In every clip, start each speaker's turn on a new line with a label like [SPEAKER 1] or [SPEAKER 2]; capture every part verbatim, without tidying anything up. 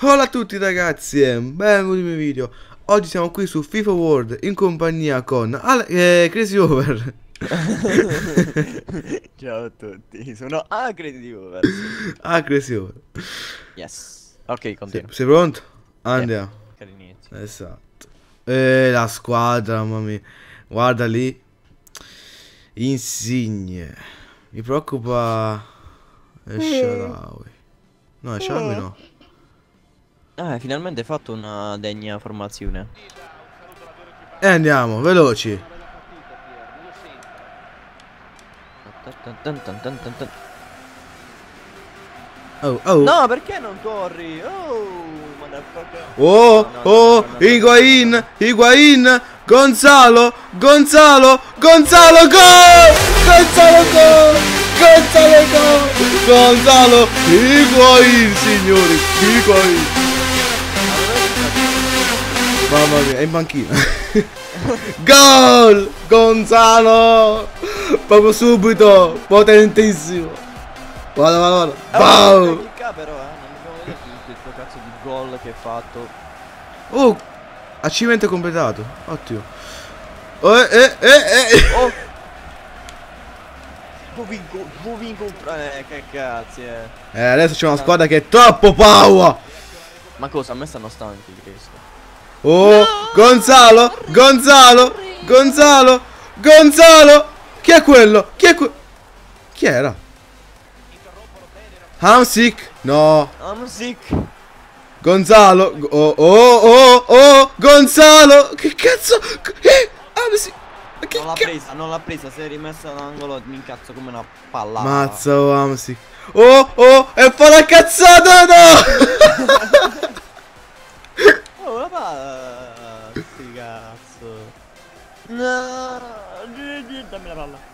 [SPEAKER 1] Hola a tutti ragazzi e benvenuti nei miei video. Oggi siamo qui su FIFA World in compagnia con Ale eh, Crazy Over.
[SPEAKER 2] Ciao a tutti, sono A Crazy Over.
[SPEAKER 1] Ah, Crazy Over.
[SPEAKER 2] Yes. Ok, continua.
[SPEAKER 1] Sei, sei pronto? Andiamo.
[SPEAKER 2] Yeah. All'inizio.
[SPEAKER 1] Esatto. E la squadra, mamma mia. Guarda lì. Insigne. Mi preoccupa Esharawi. No, Esharawi no.
[SPEAKER 2] Ah, finalmente hai fatto una degna formazione.
[SPEAKER 1] E andiamo, veloci. Oh, oh.
[SPEAKER 2] No, perché non corri? Oh, motherfucker.
[SPEAKER 1] Oh,
[SPEAKER 2] No, no,
[SPEAKER 1] oh,
[SPEAKER 2] no, no, no,
[SPEAKER 1] Higuain,
[SPEAKER 2] no, no.
[SPEAKER 1] Higuain, Gonzalo, Gonzalo, Gonzalo, gol! Gonzalo, gol! Gonzalo, gol! Gonzalo, Higuain, signori, Higuain. Mamma mia, è in panchina. Gol! Gonzalo! Proprio subito, potentissimo. Guarda, guarda, guarda.
[SPEAKER 2] Oh,
[SPEAKER 1] Wow!
[SPEAKER 2] però, eh, non abbiamo vedere questo cazzo di gol che hai fatto.
[SPEAKER 1] Oh, achievement completato. Ottimo. Oh, eh, eh, eh, eh.
[SPEAKER 2] Oh! Vovinco, Vovinco, eh, che cazzo, eh.
[SPEAKER 1] Eh, adesso c'è una squadra che è troppo power.
[SPEAKER 2] Ma cosa? A me stanno stanchi di questo.
[SPEAKER 1] Oh, no! Gonzalo, Gonzalo, Gonzalo, Gonzalo. Chi è quello? Chi è quello? Chi era? Hamsik? No.
[SPEAKER 2] I'm sick.
[SPEAKER 1] Gonzalo. Oh, oh, oh, oh, Gonzalo. Che cazzo? Eh, Hamsik. Che
[SPEAKER 2] Non l'ha
[SPEAKER 1] ca-
[SPEAKER 2] presa, non l'ha presa, si è rimessa all'angolo e mi incazzo come una palla.
[SPEAKER 1] Mazza, oh, Hamsik. Oh, oh, e fa la cazzata, no!
[SPEAKER 2] Oh, la palla. Sti cazzo. No, dammi la palla.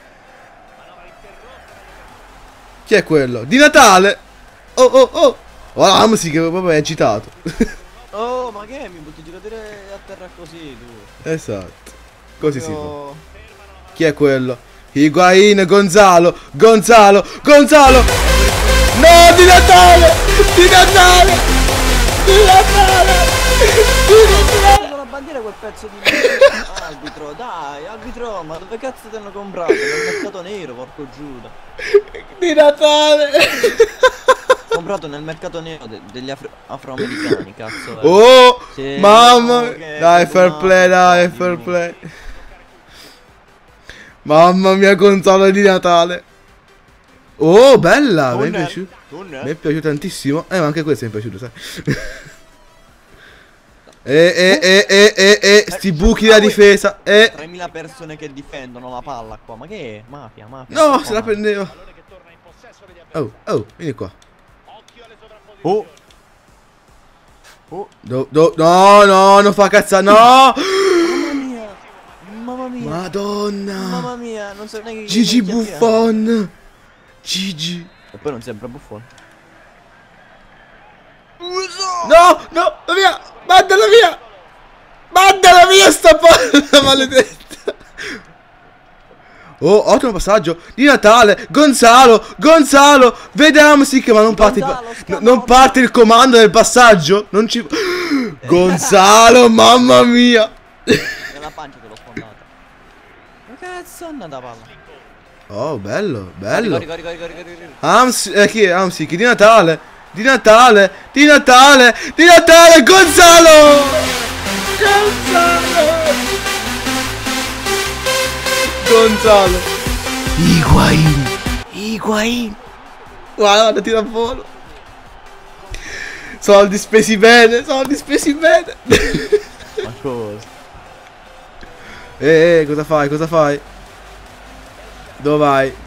[SPEAKER 1] Chi è quello? Di Natale! Oh, oh, oh! Oh, Hamsik che proprio è agitato.
[SPEAKER 2] Oh, ma che mi butti giocatore a terra così tu?
[SPEAKER 1] Esatto. Così si fa.
[SPEAKER 2] Oh.
[SPEAKER 1] Chi è quello? Higuain, Gonzalo, Gonzalo, Gonzalo! No, di Natale! Di Natale! Di Natale! Di Natale!
[SPEAKER 2] Con la bandiera quel pezzo di arbitro, dai, arbitro, ma dove cazzo ti hanno comprato? Nel mercato nero, porco Giuda.
[SPEAKER 1] Di Natale!
[SPEAKER 2] Comprato nel mercato nero de degli afro afroamericani, cazzo. Eh.
[SPEAKER 1] Oh!
[SPEAKER 2] Sì,
[SPEAKER 1] Mamma!
[SPEAKER 2] no, che
[SPEAKER 1] Dai, fair
[SPEAKER 2] no,
[SPEAKER 1] play, dai,
[SPEAKER 2] no,
[SPEAKER 1] fair
[SPEAKER 2] no.
[SPEAKER 1] play. Mamma mia, Gonzalo di Natale. Oh, bella! Mi è
[SPEAKER 2] Tunnel,
[SPEAKER 1] piaciuto.
[SPEAKER 2] tunnel.
[SPEAKER 1] Mi è piaciuto tantissimo. Eh, ma anche questo mi è piaciuto, sai. E, e, e, e, e, e, sti buchi da difesa. E.
[SPEAKER 2] tremila persone che difendono la palla qua. Ma che è? Mafia, mafia.
[SPEAKER 1] No, se la prendeva. Oh, oh, vieni qua.
[SPEAKER 2] Oh. Oh.
[SPEAKER 1] Do, do, no, no, non fa cazzare, no.
[SPEAKER 2] Mamma mia. Mamma mia.
[SPEAKER 1] Madonna.
[SPEAKER 2] Mamma mia, non so neanche
[SPEAKER 1] Gigi
[SPEAKER 2] che
[SPEAKER 1] Buffon. Gigi.
[SPEAKER 2] E poi non sembra Buffon.
[SPEAKER 1] No, no, via. Mandala via. Mandala via sta palla, maledetta. Oh, ottimo passaggio di Natale. Gonzalo, Gonzalo. Vediamo sì che ma non parte il, no, non parte il comando del passaggio. Non ci. Gonzalo, mamma mia.
[SPEAKER 2] Nella pancia te l'ho sfondata. Ma cazzo è andata palla?
[SPEAKER 1] Oh, bello, bello.
[SPEAKER 2] Corri, corri, corri, corri, corri, corri.
[SPEAKER 1] Ams, eh, chi è? Amsi, chi di Natale? Di Natale, di Natale, di Natale, Gonzalo! Gonzalo! Gonzalo! Higuain! Higuain! Guarda, guarda, tira il volo! Soldi spesi bene, soldi spesi bene!
[SPEAKER 2] Ma cosa?
[SPEAKER 1] Eh, eh, cosa fai, cosa fai? Dove vai?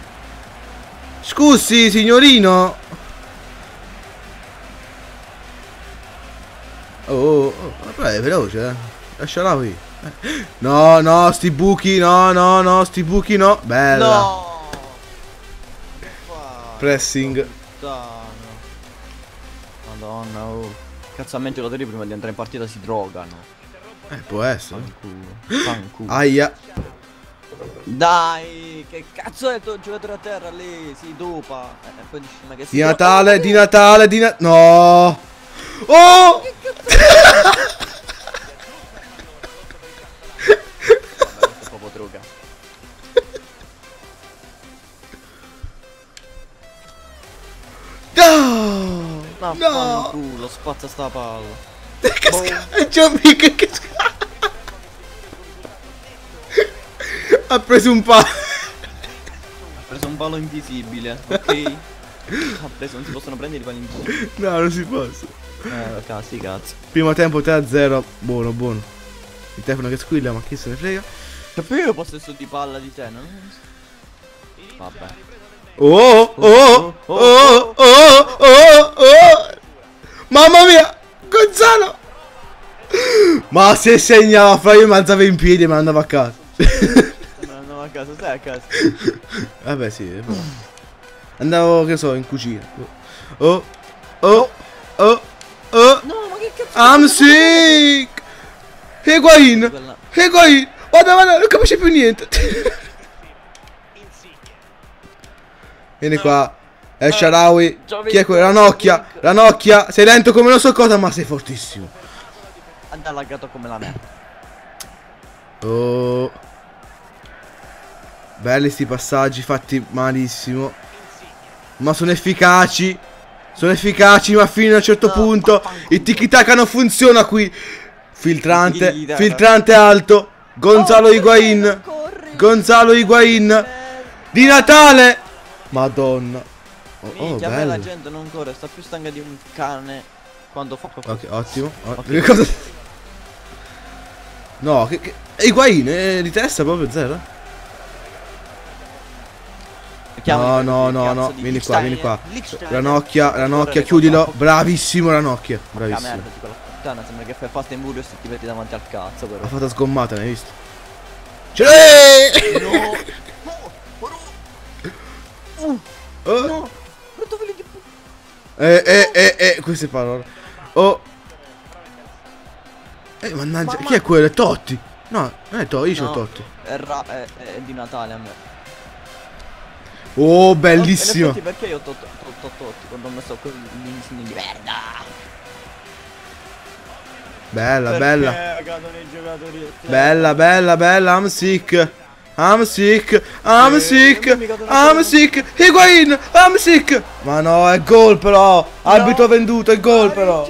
[SPEAKER 1] Scusi, signorino! Oh, oh, oh, però è veloce, eh. Lasciala qui. Eh. No, no, sti buchi, no, no, no, sti buchi no. Bella.
[SPEAKER 2] No!
[SPEAKER 1] Pressing.
[SPEAKER 2] Madonna. Madonna, oh. Cazzo, a me i giocatori prima di entrare in partita si drogano.
[SPEAKER 1] Eh, può essere.
[SPEAKER 2] Fanculo. Fanculo.
[SPEAKER 1] Aia.
[SPEAKER 2] Dai, che cazzo è il tuo giocatore a terra lì? Si dopa. Eh, poi dici, ma che si
[SPEAKER 1] Di Natale, di Natale, di Natale. No. Oh!
[SPEAKER 2] Questo è proprio droga.
[SPEAKER 1] No!
[SPEAKER 2] Ma
[SPEAKER 1] No!
[SPEAKER 2] culo, spazza sta palla.
[SPEAKER 1] È Gianni che che ha preso un palo.
[SPEAKER 2] Ha preso un palo invisibile, ok? Ha preso, non si possono prendere i pali invisibili.
[SPEAKER 1] No, non si può.
[SPEAKER 2] Eh, cazzi, cazzo.
[SPEAKER 1] Primo tempo tre a zero. Buono, buono. Il telefono che squilla, ma chi se ne frega.
[SPEAKER 2] Capito io possesso di palla di te, no? Vabbè.
[SPEAKER 1] Oh, oh, oh, oh, oh, oh, oh. Mamma mia, Gonzalo. Ma se segnava, fra io mi alzavo in piedi e me ne andavo a casa.
[SPEAKER 2] Me andavo a casa, stai a casa.
[SPEAKER 1] Vabbè, sì, è buono. Andavo, che so, in cucina. Oh, oh, oh, oh.
[SPEAKER 2] No, ma che cazzo?
[SPEAKER 1] I'm sick. Higuain,
[SPEAKER 2] Quella-
[SPEAKER 1] Higuain. Guarda, guarda, non capisce più niente. Vieni qua. El Shaarawy. Chi è quello? Ranocchia. Ranocchia. Sei lento come non so cosa, ma sei fortissimo.
[SPEAKER 2] Anda laggato come la merda.
[SPEAKER 1] Oh. Belli sti passaggi fatti malissimo. Ma sono efficaci. Sono efficaci, ma fino a un certo
[SPEAKER 2] No,
[SPEAKER 1] punto.
[SPEAKER 2] vaffanculo.
[SPEAKER 1] Il tiki-taka non funziona qui. Filtrante.
[SPEAKER 2] Il tiki-taka.
[SPEAKER 1] Filtrante alto. Gonzalo
[SPEAKER 2] Oh,
[SPEAKER 1] Higuain.
[SPEAKER 2] corri.
[SPEAKER 1] Gonzalo Higuain. Di Natale. Madonna. Oh, oh,
[SPEAKER 2] Minchia, a me la
[SPEAKER 1] bello.
[SPEAKER 2] gente non corre, sta più stanca di un cane quando fa qualcosa.
[SPEAKER 1] Ok, ottimo. O-
[SPEAKER 2] Ok.
[SPEAKER 1] Che cosa? No, che, che... Higuain è di testa proprio zero? No, no, no, no, vieni qua, vieni qua. Ranocchia, Ranocchia, chiudilo. Bravissimo Ranocchia.
[SPEAKER 2] La
[SPEAKER 1] Bravissimo.
[SPEAKER 2] merda di quella puttana, sembra che fai Fast and Furious e ti metti davanti al cazzo, però.
[SPEAKER 1] Ha fatto sgommata, ne hai visto? Ce l'hai!
[SPEAKER 2] No! Uh,
[SPEAKER 1] Oh.
[SPEAKER 2] no! Brutto figlio di puttana!
[SPEAKER 1] Eh, eh, eh, eh, queste parole. Oh. Eh, mannaggia,
[SPEAKER 2] Ma-
[SPEAKER 1] chi è quello? È Totti. No, non è Totti, io c'ho
[SPEAKER 2] No,
[SPEAKER 1] Totti.
[SPEAKER 2] È, ra- è, è di Natale a me.
[SPEAKER 1] Oh,
[SPEAKER 2] In
[SPEAKER 1] bellissimo.
[SPEAKER 2] effetti perché io ho tolto Totti quando ho messo quell'insigne di merda?
[SPEAKER 1] Bella,
[SPEAKER 2] Perché
[SPEAKER 1] bella.
[SPEAKER 2] cadono i giocatori?
[SPEAKER 1] Bella, bella, bella, I'm sick. I'm sick. I'm
[SPEAKER 2] Eh,
[SPEAKER 1] sick.
[SPEAKER 2] mi cadono
[SPEAKER 1] I'm
[SPEAKER 2] solo-
[SPEAKER 1] sick. Higuain, I'm sick. Ma no, è gol però. Arbitro venduto, è gol però.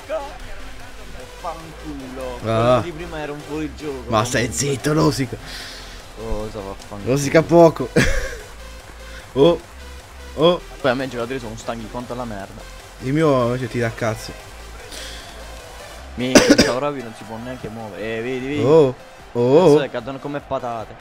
[SPEAKER 2] Fanculo.
[SPEAKER 1] Ah.
[SPEAKER 2] Quello di prima era un fuorigioco.
[SPEAKER 1] Ma stai zitto, rosica.
[SPEAKER 2] Cosa vaffanculo.
[SPEAKER 1] Rosica poco. Oh. Oh.
[SPEAKER 2] Poi a me i giocatori sono stanchi quanto la merda.
[SPEAKER 1] Il mio invece tira a cazzo.
[SPEAKER 2] Minchia, il Shaarawy non si può neanche muovere. Eh, vedi, vedi.
[SPEAKER 1] Oh. Oh.
[SPEAKER 2] Adesso cadono come patate.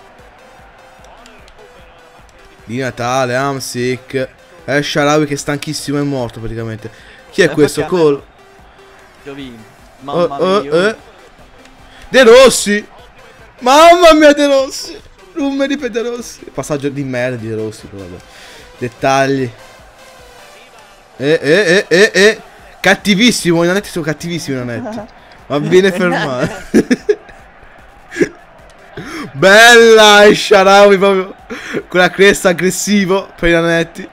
[SPEAKER 1] Di Natale, I'm sick. El Shaarawy che è stanchissimo, è morto praticamente. Chi è
[SPEAKER 2] Eh,
[SPEAKER 1] questo?
[SPEAKER 2] perché a me-
[SPEAKER 1] Cole?
[SPEAKER 2] Giovini.
[SPEAKER 1] Oh,
[SPEAKER 2] Mamma
[SPEAKER 1] oh,
[SPEAKER 2] mia.
[SPEAKER 1] eh. De Rossi. Mamma mia, De Rossi. Numeri per De Rossi. Passaggio di merda di De Rossi, però vabbè. Dettagli. Eh, eh, eh, eh, eh. Cattivissimo, i nanetti sono cattivissimi i nanetti. Va bene fermato. Bella il Shaarawy proprio. Con la cresta aggressivo per i nanetti.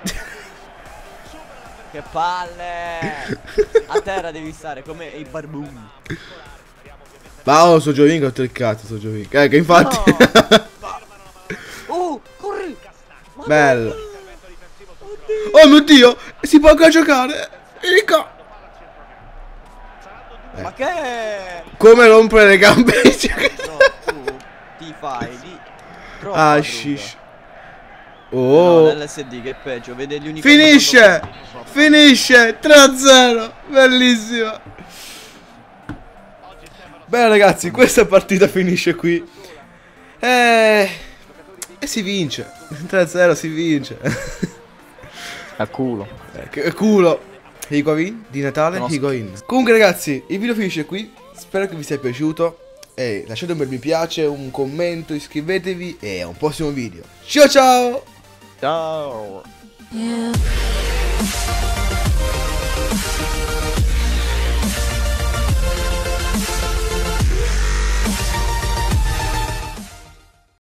[SPEAKER 2] Che palle. A terra devi stare come i barbuni.
[SPEAKER 1] Ma oh, so Giovin che ho toccato, so Giovin. Eh, che infatti.
[SPEAKER 2] Oh, corri. Ma
[SPEAKER 1] Bello.
[SPEAKER 2] corri.
[SPEAKER 1] Oh mio Dio, si può ancora giocare. Vieni qua.
[SPEAKER 2] Ma che?
[SPEAKER 1] Come rompere le gambe.
[SPEAKER 2] No, tu ti fai di troppa
[SPEAKER 1] Ah,
[SPEAKER 2] droga.
[SPEAKER 1] shish.
[SPEAKER 2] No,
[SPEAKER 1] Oh.
[SPEAKER 2] l'L S D che è peggio, vede gli unicorni
[SPEAKER 1] Finisce.
[SPEAKER 2] quando-
[SPEAKER 1] Finisce. tre a zero. Bellissimo. Bene ragazzi, questa partita finisce qui. Eh, e si vince. tre a zero si vince.
[SPEAKER 2] A culo.
[SPEAKER 1] Eh, che culo. Higuain di Natale,
[SPEAKER 2] Conosco.
[SPEAKER 1] Higuain. Comunque ragazzi, il video finisce qui. Spero che vi sia piaciuto. E lasciate un bel mi piace, un commento, iscrivetevi e a un prossimo video. Ciao ciao!
[SPEAKER 2] Ciao.
[SPEAKER 3] Yeah.